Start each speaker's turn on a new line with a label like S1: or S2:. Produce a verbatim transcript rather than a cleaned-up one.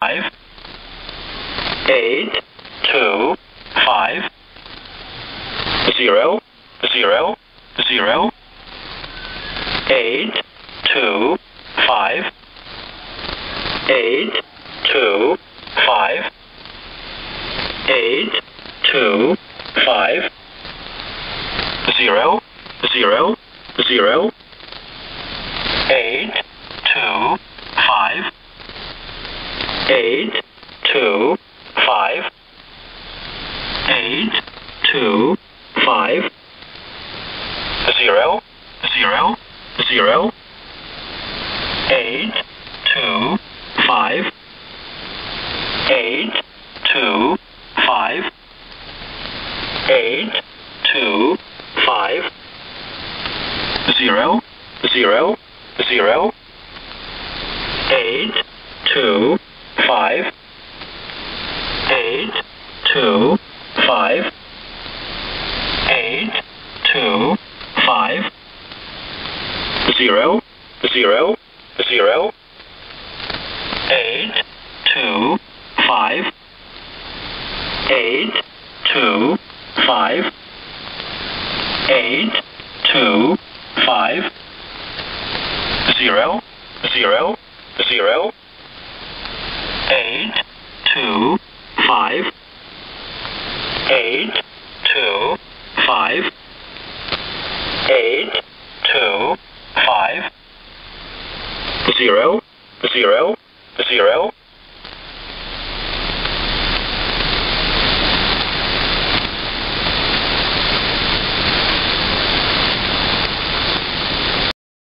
S1: five, eight, two, five, zero, zero, zero, eight, two, five, eight, two, five, eight, two, five, zero, zero, zero, eight, two, five, eight, two, five, eight, two, five, zero, zero, zero, eight, two, five, eight, two, five, eight, two, five, zero, zero, zero, eight, two, five, eight, two, five, eight, two, five, zero, zero, zero, eight, two, five, eight, two, five, eight, two, five, zero, zero, zero, eight, two, five, eight, two, five, eight, two, five, zero, zero, zero,